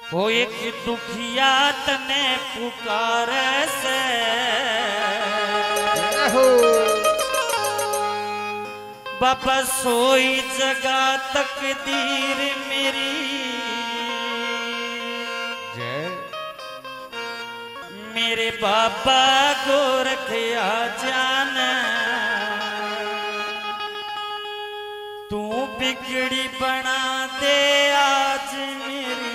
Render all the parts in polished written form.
वो एक दुखिया तने पुकार से बाबा सोई जगह तकदीर मेरी जय मेरे बाबा गोरखिया जान तू बिगड़ी बना दे आज मेरी।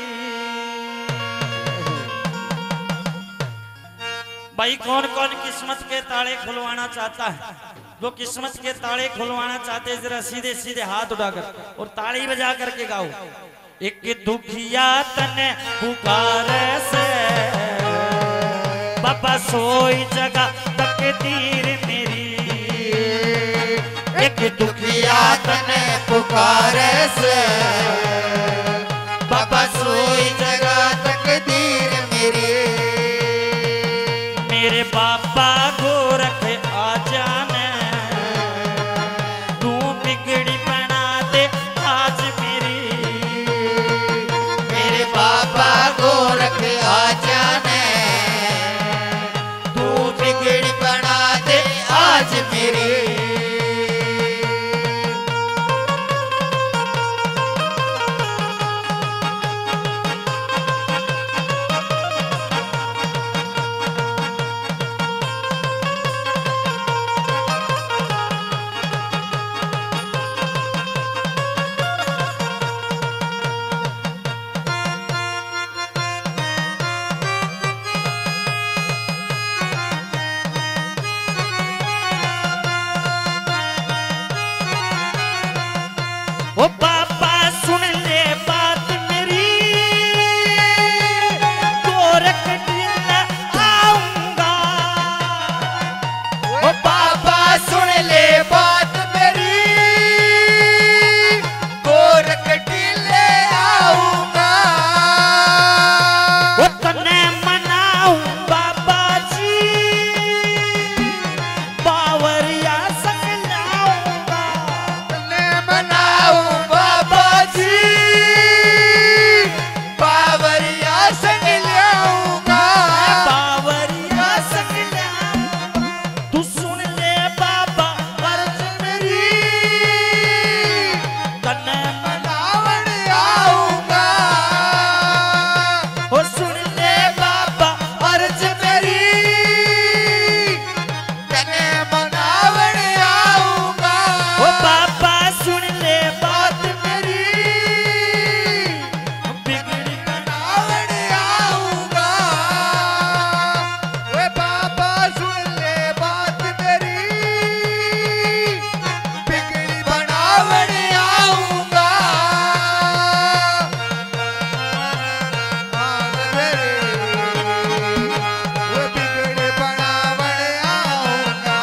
भाई कौन कौन किस्मत के ताले खुलवाना चाहता है? जो किस्मत के ताले खुलवाना चाहते हैं जरा सीधे सीधे हाथ उठाकर और ताली बजा करके गाओ। एक दुखिया तने पुकार से बाबा सोई जगह तकदीर मेरी। एक दुखिया तने पुकार से बाबा सोई जगह तकदीर मेरी। मेरे बाबा गोरख आ जाने तू बिगड़ी बना दे आज मेरी। मेरे बाबा गोरख आ जाने तू बिगड़ी बना दे आज मेरी। ओ बाबा सुन ले बात मेरी गोरख दिन आऊंगा। ओ बाबा सुन ले बात मेरी गोरख टीले आऊंगा। ओ तने मनाऊं बाबा जी बावरिया संग लाऊंगा। तने मनाऊं बाबा जी बावरिया संग लाऊंगा। बावरिया संग लाऊंगा। तू सुन ले बाबा अर्ज मेरी तने मनावण आऊंगा। ओ सुन ले बाबा अर्ज मेरी तने मनावण आऊंगा। ओ बाबा सुन ले बात मेरी बिगड़ी मनावण आऊंगा। वे बाबा सुन ले बात मेरी बिगड़ी बनावण आऊंगा। वे बिगड़ी बनावण आऊंगा।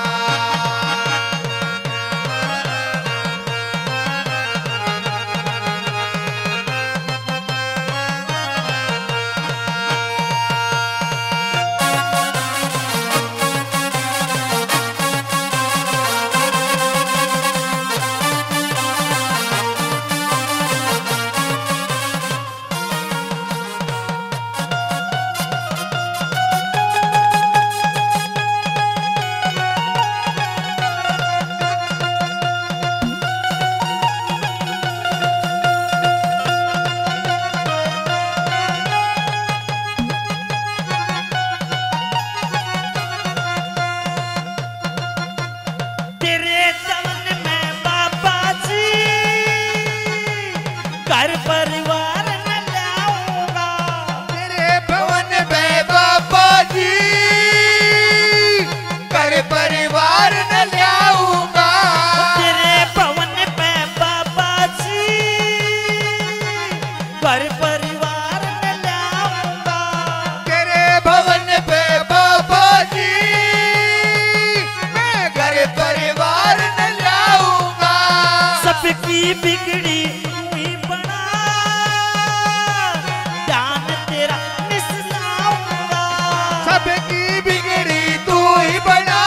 तेरे दमन में बाबा जी घर परिवार न लाऊंगा। तेरे भवन में बाबा जी घर परिवार न लाऊंगा। तेरे भवन में बाबा जी घर परिवार न लाऊंगा। तेरे भवन पे बाबा जी मैं घर परिवार न लाऊंगा। सबकी बिगड़ी तू ही बना ध्यान तेरा मिसलाऊंगा। सबकी बिगड़ी तू ही बना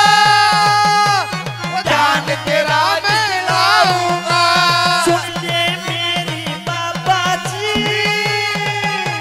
ध्यान तेरा मैं लाऊंगा। सुन ले मेरी बाबा जी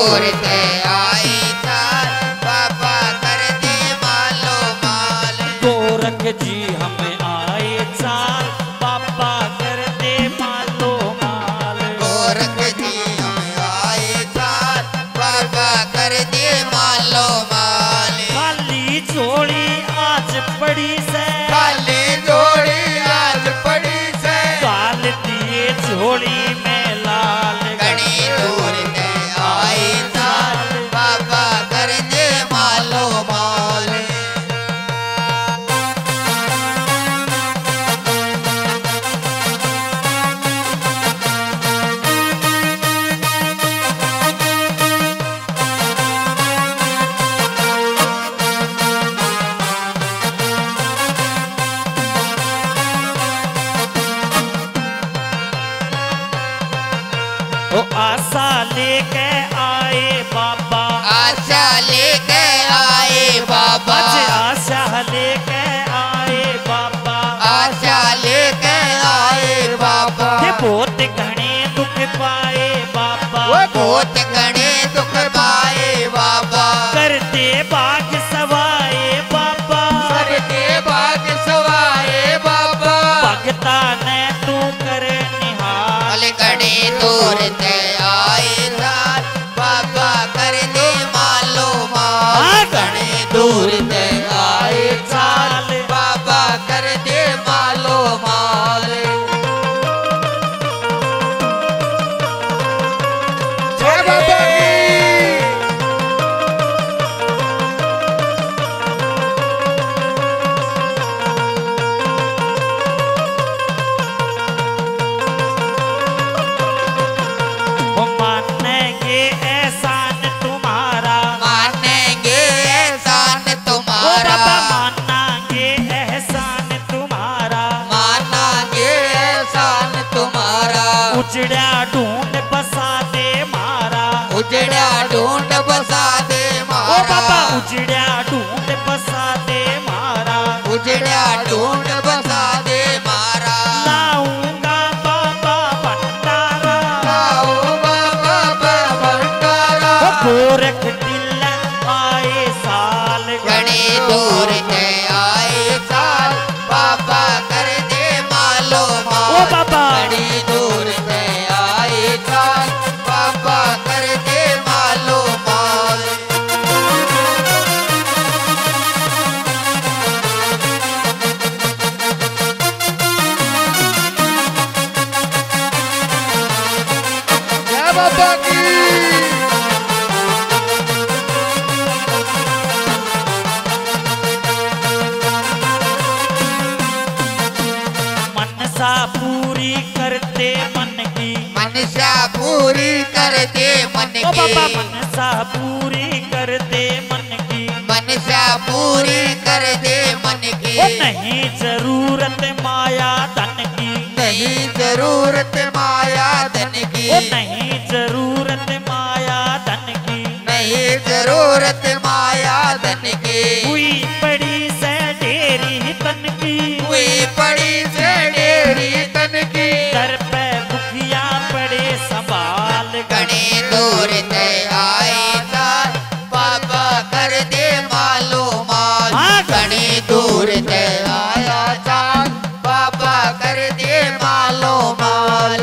दूर से आई साल बाबा कर दे मालो माल। गोरख जी हमें आए चाल बाबा कर दे मालो माल। गोरख जी हमें आए साल बाबा कर दे मालो माल। खाली झोली आज पड़ी से, खाली जोड़ी आज पड़ी से, काल दिए झोली में लाल। घनी दूर से आए साल बाबा कर दे मालो माल। ओ आशा लेके आए बाबा, आशा लेके आए बाबा, आज आशा लेके आए बाबा। आशा लेके आए बाबा। ये बहुत घने दुख पाए बाबा, बहुत घने दुख पाए बाबा। करते बाग सवाए बाबा, करके बाग सवाए बाबा। भगता ने तू करे निहाल। घने दूर से आए साल बाबा कर दे मालो माल। घने दूर से आए साल बाबा कर दे मालो माल। जय बाबा की। वो मानेंगे एहसान तुम्हारा, मानेंगे एहसान ओ तुम्हारा। बाबा मानेंगे एहसान तुम्हारा। मानेंगे एहसान तुम्हारा। उजड़ा ढूंढ बसा दे मारा, उजड़ा ढूंढ बसा दे ओ मारा। बाबा उजड़ा ढूंढ बसा दे मारा। उजड़ा ढूंढ बसा दे मारा। लाऊंगा बाबा भंडारा, आओ बाबा भंडारा। ओ गोरख दिल आए साल। घने दूर से आए साल बाबा कर दे मालो माल। ओ बाबा घनी दूर से आए साल बाबा कर दे मालो माल। जय बाबा की। मनसा पूरी करते मन की, मनसा पूरी कर दे मन ओ बाबा की। मनसा पूरी करते मन की। मनसा पूरी कर दे मन की। ओ नहीं जरूरत माया धन की, नहीं जरूरत माया धन की। ओ नहीं जरूरत माया धन की। नहीं जरूरत माया धन की। हुई पड़ी से ढेरी तन की, हुई पड़ी से डेरी तन की। दर पे भुखिया पड़े संभाल। घने दूर से आए साल बाबा कर दे मालो माल। हाँ। घने दूर से आया साल बाबा कर दे मालो माल।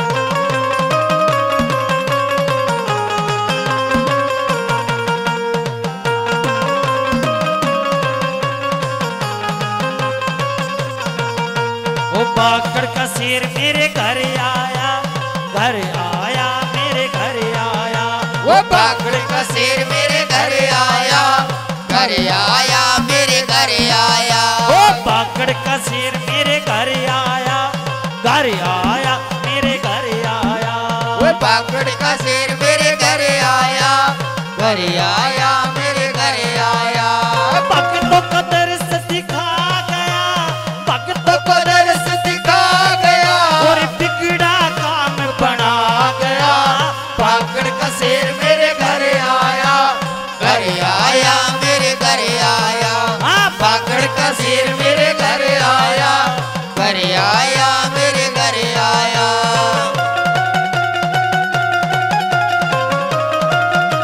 ओ बाकड़ का शेर मेरे घर आया, घर आया मेरे घर आया। वो बागड़ का शेर मेरे घर आया। घर आया मेरे घर आया। ओ बाकड़ का शेर मेरे घर आया, घर आया मेरे घर आया। वो बागड़ का शेर मेरे घर आया। घर आया मेरे घर आया। भक्तों का दर्श दिखा गया, भक्तों को दर्श दिखा गया। और बिगड़ा काम बना गया। बागड़ का शेर मेरे घर आया। घर आया मेरे घर आया। हाँ, बागड़ का शेर मेरे घर आया। घर आया मेरे घर आया।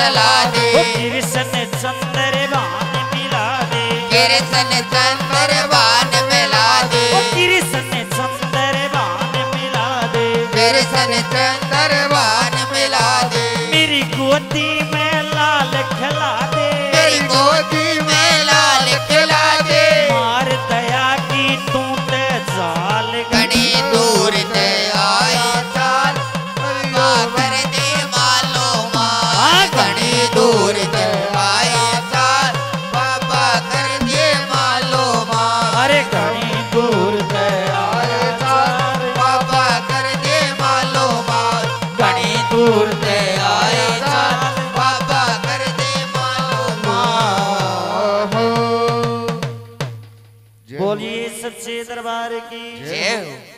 चला दे कृष्ण चंद्र भान मिला दे कृष्ण चंद्र बान मिला दे कृष्ण चंद्र भान मिला दे कृष्ण चंद्र बान मिला दे मेरी गोदी में लाल खिला दे मेरी गोदी में लाल खिला दे मार दया की तू ते जाल घनी दूर ते आए चाल बाबा कर दे मालूम घनी दूर ते आए चाल बाबा कर दे मालूम अरे घनी दूर ते आए चाल बाबा कर दे मालूम घनी दूर ते आए चाल बाबा कर दे मालूम बोलिए सच्चे दरबार की जय हो।